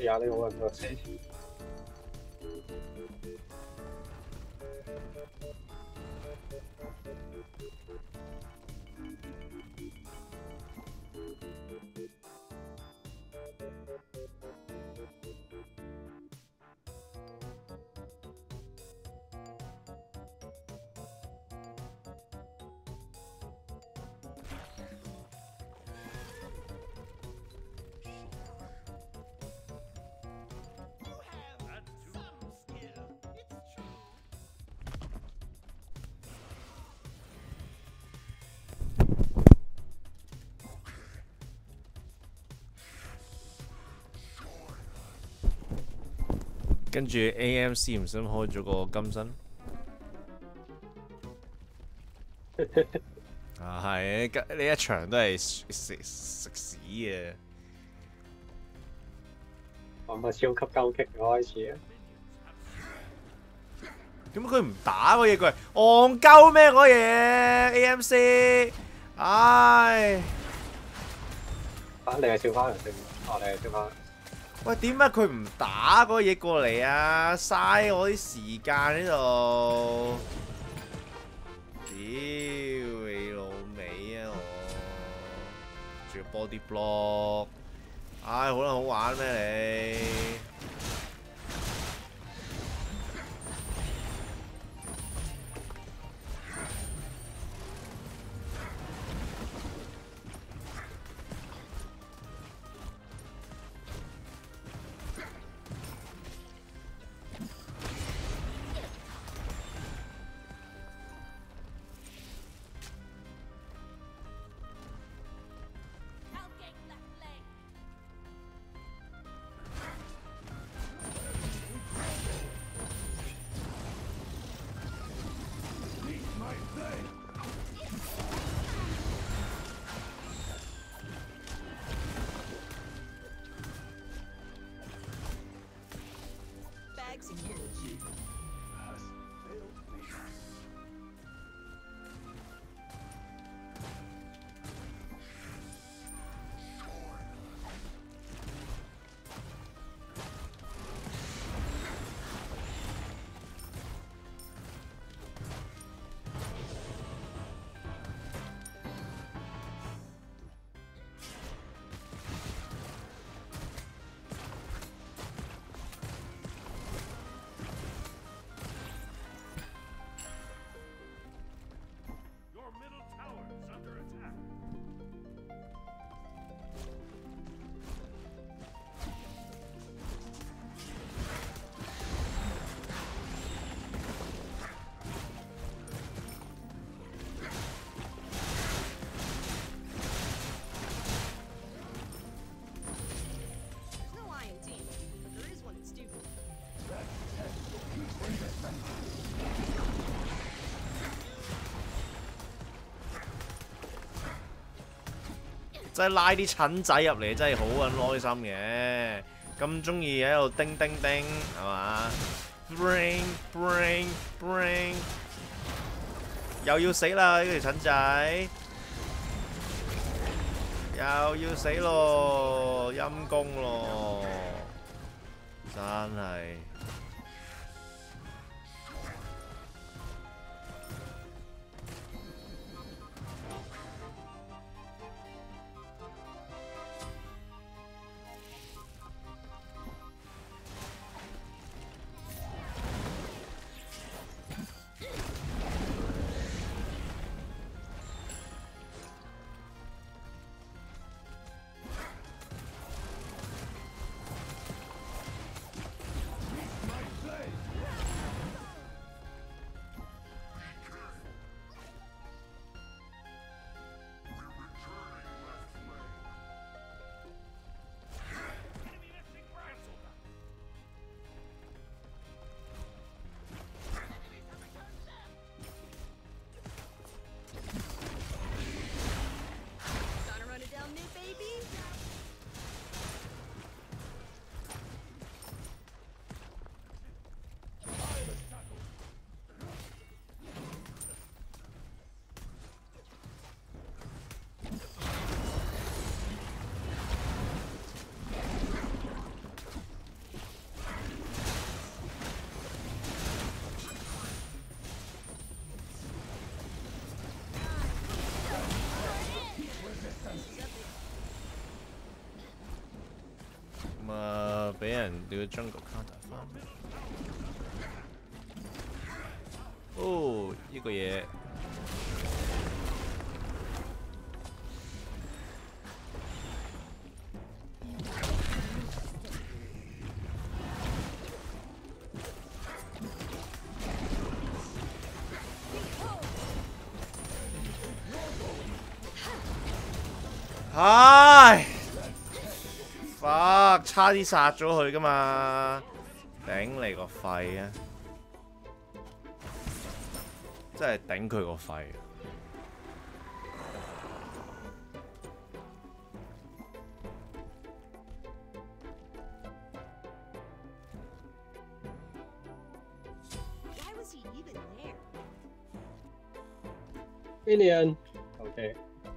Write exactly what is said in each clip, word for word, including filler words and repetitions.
呀，呢個我唔識死。 跟住 A M C 唔想開咗個金身。啊係，呢一場都係食食屎嘅。 我咪超級鳩激開始啊！ 點解佢唔打嗰嘢？佢係戇鳩咩嗰嘢 ？A M C， 唉！ 啊，你係小花人定？哦，你係小花。 喂，點解佢唔打嗰嘢過嚟啊？嘥我啲時間喺度。屌你老味啊！我仲要 body block， 唉，好啦，好玩咩你？真係拉啲蠢仔入嚟，真係好撚開心嘅。咁中意喺度叮叮叮，係嘛 ？Bring bring bring， 又要死啦！呢條蠢仔，又要死咯，陰公咯，真係。 人要 jungle counter 翻。哦，呢、個嘢。唉 ，fuck， 差啲殺咗佢噶嘛，頂你個肺啊！真係頂佢個肺。 Minion，OK，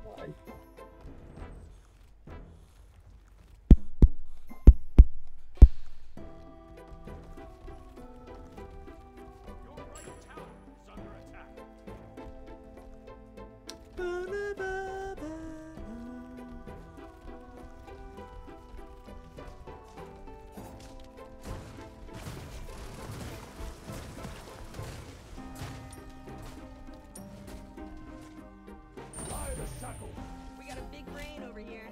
We got a big brain over here.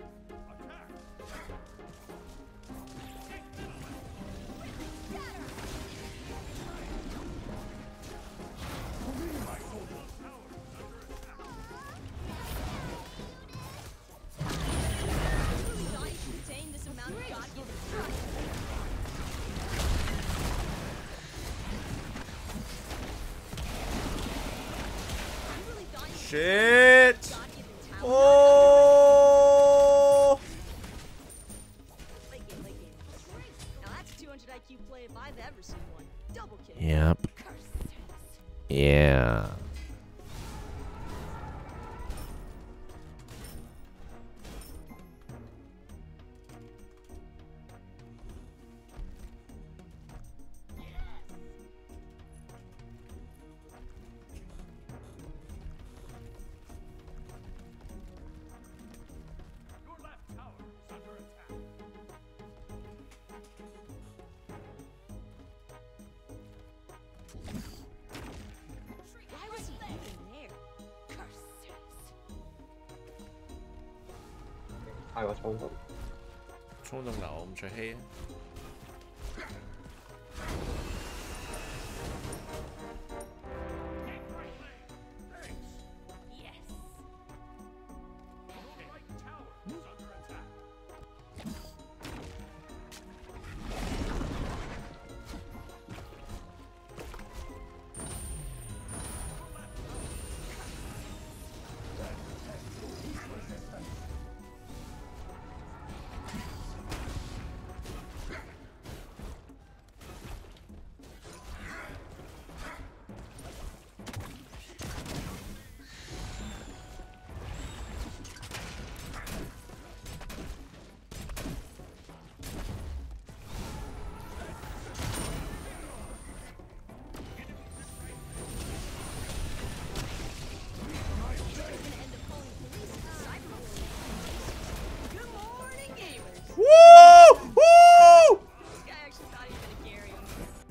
Shit! Oh! Late game, late game. Now that's a two hundred I Q play if I've ever seen one. Double kill. Yep. Yeah. Why was he even there? Curses. 太過衝動。 衝動流唔出氣啊！ Good morning, gamers. Woo! Woo! This guy actually thought he was gonna carry him.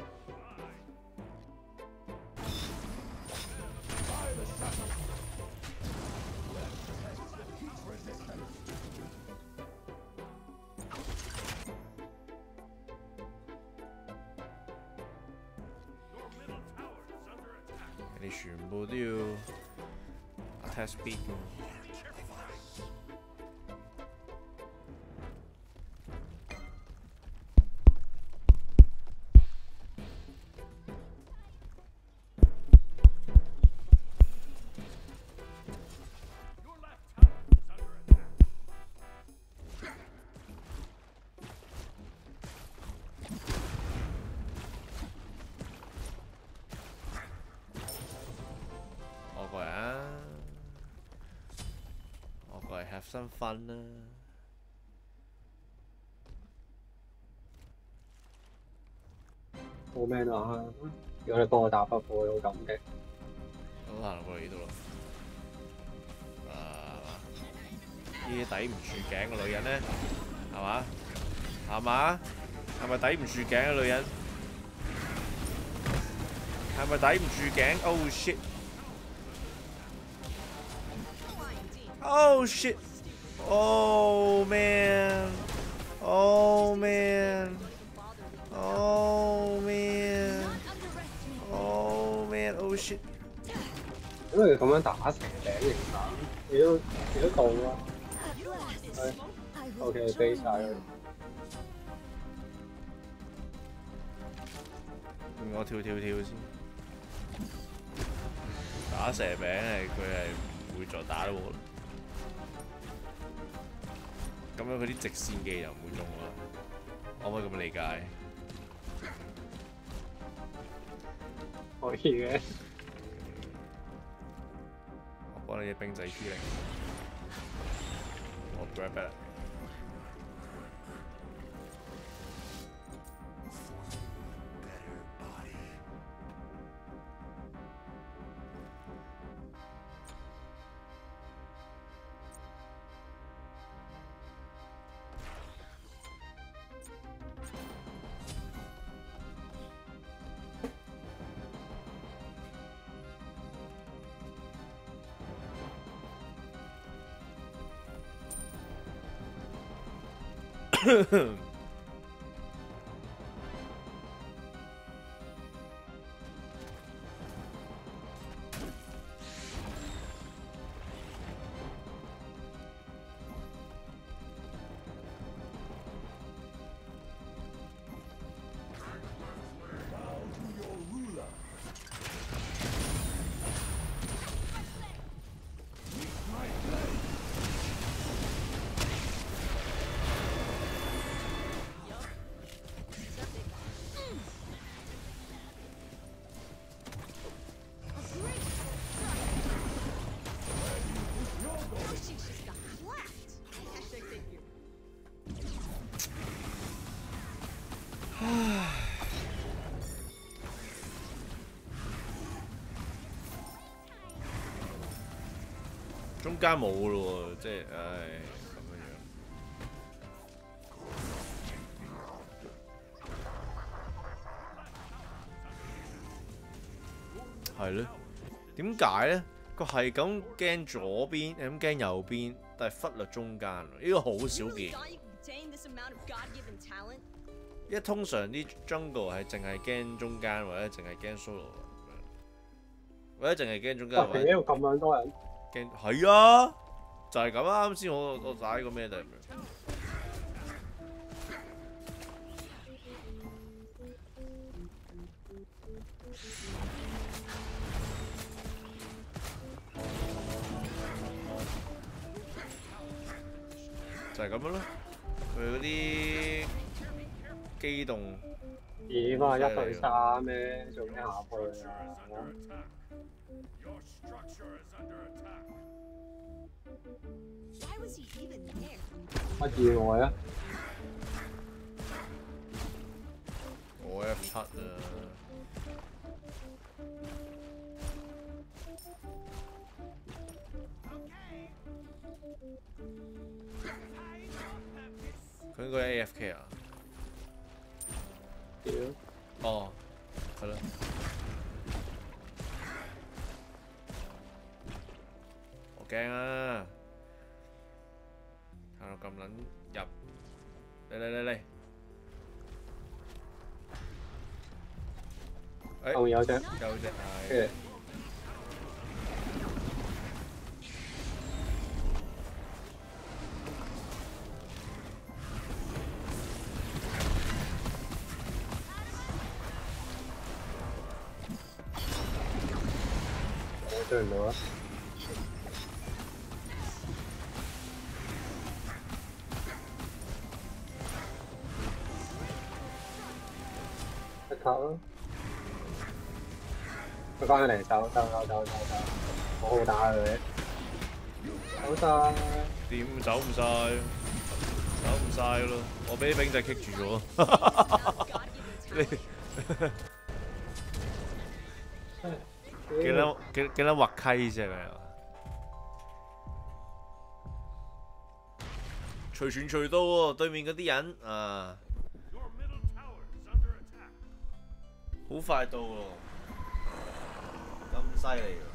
Your middle tower is under attack. 你全部都要 attack speed 㗎。 Your left tower is under attack. 我過嚟啊！我過嚟 have some fun 啦。 好 man 啊！如果你幫我打不過，好感激。 好行過嚟呢度咯。啊，呢啲抵唔住頸嘅女人咧，係嘛？係嘛？ 係咪抵唔住頸啊，女人？係咪抵唔住頸 ？Oh shit！ Oh shit! Oh man! Oh man! Oh man! Oh man! Oh shit! 咁你咁樣打蛇餅型打，你都你都到啦。係 ，OK， 飛晒佢。 我跳跳跳先。打蛇餅係佢係唔會再打到我啦。咁樣佢啲直線技就唔會中啦。可唔可以咁樣理解？ 可以嘅。 我幫你隻兵仔 P 零，我 grab back。中間冇咯喎，即係唉咁樣樣。係咧，點解咧？佢係咁驚左邊，咁驚右邊，但係忽略中間，呢個好少見。一通常啲 jungle 係淨係驚中間，或者淨係驚 solo， 或者淨係驚中間。 哇！呢度咁樣多人。 驚係啊，就係咁啊！啱先我我打呢個咩就係咁樣。就係咁樣咯，佢嗰啲機動。 點啊？一對三咩？做咩下去啊？ Why was he even there? 乜意外啊？ 我 F 七啊！佢應該 A F K 啊？ 屌！ 哦，係咯。我驚啊！行到咁撚入，嚟嚟嚟嚟！誒， 後面有隻， 有隻係。 跟住我追唔到啊！一卡咯，佢翻嚟走走走走走走，好好打佢，走晒。 點走唔晒？走唔晒咯！我俾啲兵仔棘住咗。你幾撚幾幾撚滑稽啫咪？隨傳隨到喎，對面嗰啲人啊！ 好快到喎，咁犀利喎！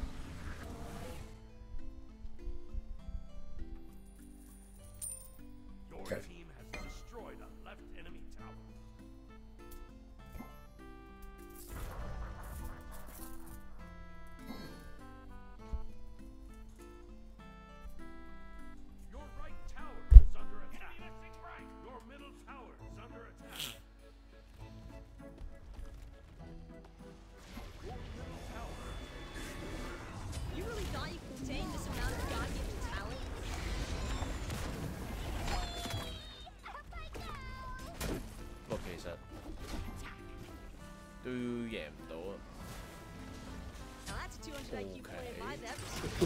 Your team has destroyed a left enemy tower. Your right tower is under attack. Your middle tower is under attack. Your middle tower. You really thought you could contain this amount of God-given talent? 不過其實都贏唔到啊！ Now that's a two hundred I Q play if Okay. I've ever seen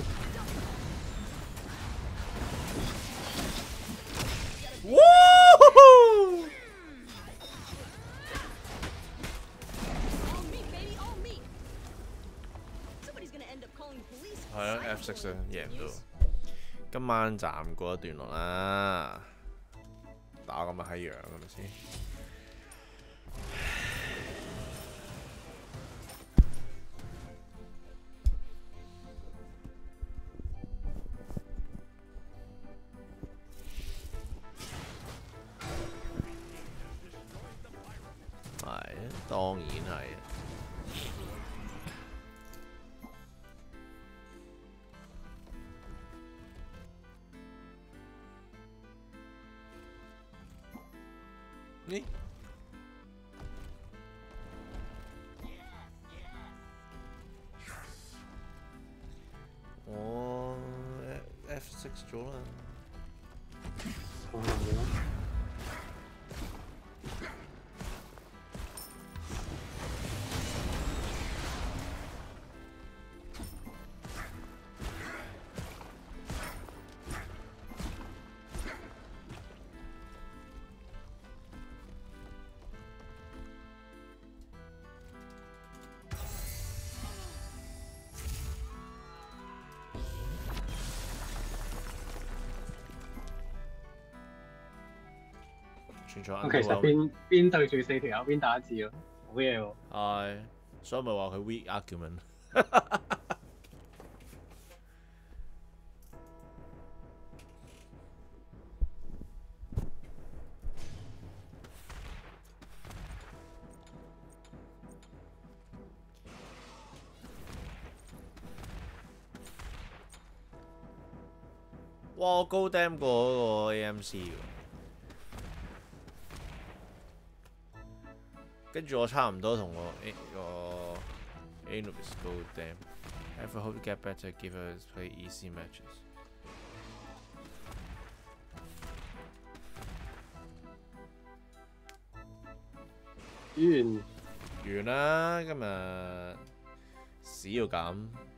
one. Woo! All me, baby, all me. Somebody's gonna end up calling the police. 係啊 ，F 六啊，贏唔到。今晚暫過一段落啦，打咁嘅閪樣係咪先？係啊，當然係。 咦？我 F 六咗啦。 可能咯。咁其實邊邊對住四條友邊打一字咯，好嘢喎！ 係，所以咪話佢 weak argument。哇！我高 dam 過嗰個 A M C 喎。 跟住我差唔多同我 A 個 Anubis go damn. Ever hope to get better, give us play easy matches. 完完啦，今日屎要咁。